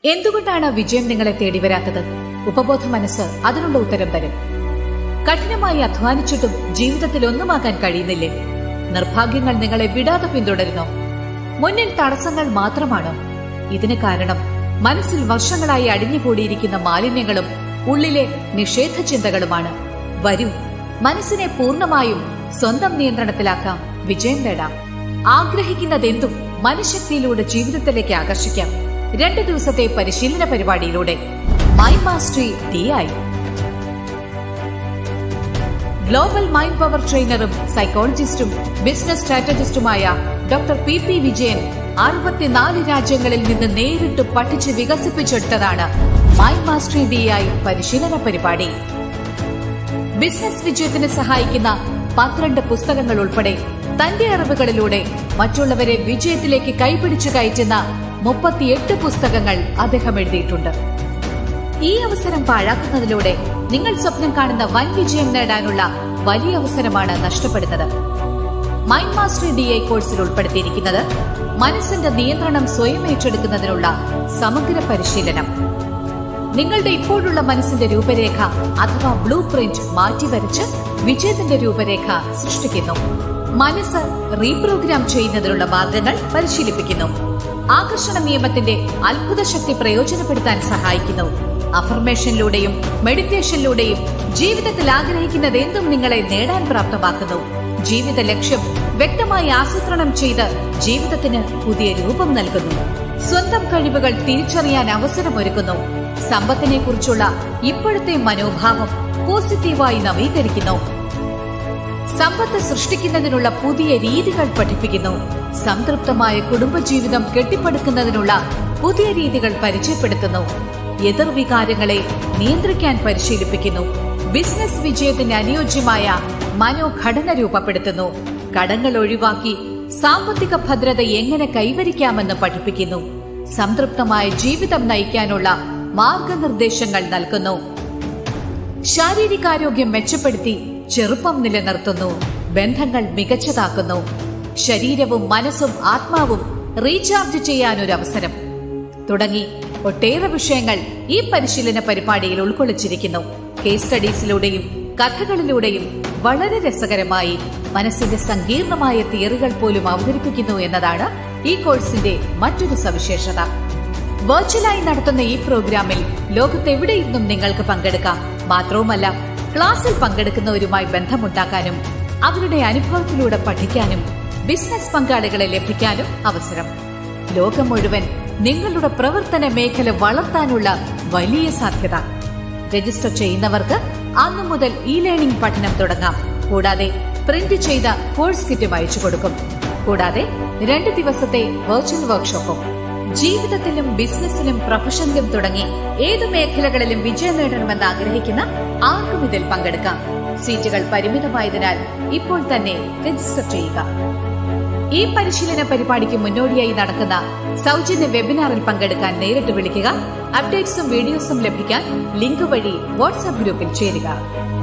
എന്തുകൊണ്ടാണ് വിജയം നിങ്ങളെ തേടി വരാത്തത്? ഉപബോധ മനസ്സ് അതിനുള്ള ഉത്തരം തരും. കഠിനമായി അധ്വാനിച്ചിട്ടും ജീവിതത്തിൽ ഒന്നുമാകാൻ കഴിയുന്നില്ലേ? നിർഭാഗ്യങ്ങൾ നിങ്ങളെ വിടാതെ പിന്തുടരുന്നോ? മുന്നിൽ തടസ്സങ്ങൾ മാത്രമാണോ? ഇതിന് കാരണം മനസ്സിൽ വർഷങ്ങളായി അടിഞ്ഞുകൂടിയിരിക്കുന്ന മാലിന്യങ്ങളും ഉള്ളിലെ നിഷേധ ചിന്തകളുമാണ്. വരൂ, മനസ്സിനെ പൂർണ്ണമായും സ്വന്തം നിയന്ത്രണത്തിലാക്കാം, വിജയം നേടാം. ആഗ്രഹിക്കുന്നതെന്തും മനഃശക്തിയിലൂടെ ജീവിതത്തിലേക്ക് ആകർഷിക്കാം. 2 ദിവസത്തെ പരിശീലന പരിപാടിയിലൂടെ mind mastery DI. Global mind power ട്രെയിനറും സൈക്കോളജിസ്റ്റും ബിസിനസ് സ്ട്രാറ്റജിസ്റ്റുമായ ഡോക്ടർ PP വിജയൻ 64 രാജ്യങ്ങളിൽ നിന്ന് നേരിട്ട് പഠിച്ച് വികസിപ്പിച്ചെടുത്തതാണ് മൈൻഡ് മാസ്റ്ററി DI പരിശീലന പരിപാടി. ബിസിനസ് വിജയത്തിന് സഹായിക്കുന്ന 12 പുസ്തകങ്ങൾ ഉൾപ്പെടെ തന്റെ അറിവുകളിലൂടെ മറ്റുള്ളവരെ വിജയത്തിലേക്ക് കൈപിടിച്ചു കയറ്റുന്ന 38 പുസ്തകങ്ങൾ അദ്ദേഹം എഴുതിയിട്ടുണ്ട്. ഈ അവസരം പാഴാക്കുന്നതിലൂടെ നിങ്ങൾ സ്വപ്നം കാണുന്ന വൻ വിജയം നേടാനുള്ള വലിയ അവസരമാണ് നഷ്ടപ്പെടുന്നത്. മൈൻഡ് മാസ്റ്ററി DI കോഴ്സിൽ ഉൾപ്പെടുത്തിയിരിക്കുന്നത് മനസ്സിന്റെ നിയന്ത്രണം സ്വയം ഏറ്റെടുക്കുന്നതിനുള്ള സമഗ്ര പരിശീലനം. നിങ്ങളുടെ ഇപ്പോഴുള്ള മനസ്സിന്റെ രൂപരേഖ അഥവാ ബ്ലൂ പ്രിന്റ് മാറ്റിവരച്ച് വിജയത്തിന്റെ രൂപരേഖ സൃഷ്ടിക്കുന്നു. മനസ്സ് റീപ്രോഗ്രാം ചെയ്യുന്നതിനുള്ള മാർഗങ്ങൾ പരിശീലിപ്പിക്കുന്നു. ആകർഷണ നിയമത്തിന്റെ അത്ഭുത ശക്തി പ്രയോജനപ്പെടുത്താൻ സഹായിക്കുന്നു. അഫർമേഷനിലൂടെയും മെഡിറ്റേഷനിലൂടെയും ജീവിതത്തിൽ ആഗ്രഹിക്കുന്നത് എന്തും നിങ്ങളെ നേടാൻ പ്രാപ്തമാക്കുന്നു. ജീവിത ലക്ഷ്യം വ്യക്തമായി ആസൂത്രണം ചെയ്ത് ജീവിതത്തിന് പുതിയ രൂപം നൽകുന്നു. സ്വന്തം കഴിവുകൾ തിരിച്ചറിയാൻ അവസരമൊരുക്കുന്നു. സമ്പത്തിനെ കുറിച്ചുള്ള ഇപ്പോഴത്തെ മനോഭാവം പോസിറ്റീവായി നവീകരിക്കുന്നു. സമ്പത്ത് സൃഷ്ടിക്കുന്നതിനുള്ള പുതിയ രീതികൾ പഠിപ്പിക്കുന്നു. സംതൃപ്തമായ കുടുംബജീവിതം കെട്ടിപ്പടുക്കുന്നതിനുള്ള പുതിയ രീതികൾ പരിചയപ്പെടുത്തുന്നു. എതിർവികാരങ്ങളെ നിയന്ത്രിക്കാൻ പരിശീലിപ്പിക്കുന്നു. ബിസിനസ് വിജയത്തിന് അനുയോജ്യമായ മനോഘടന രൂപപ്പെടുത്തുന്നു. കടങ്ങൾ ഒഴിവാക്കി സാമ്പത്തിക ഭദ്രത എങ്ങനെ കൈവരിക്കാമെന്ന് പഠിപ്പിക്കുന്നു. സംതൃപ്തമായ ജീവിതം നയിക്കാനുള്ള മാർഗനിർദ്ദേശങ്ങൾ നൽകുന്നു. ശാരീരികാരോഗ്യം മെച്ചപ്പെടുത്തി ചെറുപ്പം നിലനിർത്തുന്നു. ബന്ധങ്ങൾ മികച്ചതാക്കുന്നു. ശരീരവും മനസ്സും ആത്മാവും റീചാർജ് ചെയ്യാനൊരവസരം തുടങ്ങി ഒട്ടേറെ വിഷയങ്ങൾ ഈ പരിശീലന പരിപാടിയിൽ ഉൾക്കൊള്ളിച്ചിരിക്കുന്നു. കേസ് സ്റ്റഡീസിലൂടെയും കഥകളിലൂടെയും വളരെ രസകരമായി മനസ്സിന്റെ സങ്കീർണമായ തിയറികൾ പോലും അവതരിപ്പിക്കുന്നു എന്നതാണ് ഈ കോഴ്സിന്റെ മറ്റൊരു സവിശേഷത. വെർച്വലായി നടത്തുന്ന ഈ പ്രോഗ്രാമിൽ ലോകത്തെവിടെയിരുന്നും നിങ്ങൾക്ക് പങ്കെടുക്കാം. മാത്രവുമല്ല, ക്ലാസ്സിൽ പങ്കെടുക്കുന്നവരുമായി ബന്ധമുണ്ടാക്കാനും അവരുടെ അനുഭവത്തിലൂടെ പഠിക്കാനും ബിസിനസ് പങ്കാളികളെ ലഭിക്കാനും അവസരം. ലോകം മുഴുവൻ നിങ്ങളുടെ പ്രവർത്തന മേഖല വളർത്താനുള്ള വലിയ സാധ്യത. രജിസ്റ്റർ ചെയ്യുന്നവർക്ക് അന്നു മുതൽ ലേണിംഗ് പഠനം തുടങ്ങാം. കൂടാതെ പ്രിന്റ് ചെയ്ത കോഴ്സ് കിറ്റും അയച്ചു കൊടുക്കും. കൂടാതെ 2 ദിവസത്തെ വെർച്വൽ വർക്ക്ഷോപ്പും. ജീവിതത്തിലും ബിസിനസ്സിലും പ്രൊഫഷനിലും തുടങ്ങി ഏതു മേഖലകളിലും വിജയം നേടണമെന്ന് ആഗ്രഹിക്കുന്ന ആർക്കും ഇതിൽ പങ്കെടുക്കാം. സീറ്റുകൾ പരിമിതമായതിനാൽ ഇപ്പോൾ തന്നെ രജിസ്റ്റർ ചെയ്യുക. ഈ പരിശീലന പരിപാടിക്ക് മുന്നോടിയായി നടക്കുന്ന സൗജന്യ വെബിനാറിൽ പങ്കെടുക്കാൻ നേരിട്ട് വിളിക്കുക. അപ്ഡേറ്റ്സും വീഡിയോസും ലഭിക്കാൻ ലിങ്ക് വഴി വാട്സ്ആപ്പ് ഗ്രൂപ്പിൽ ചേരുക.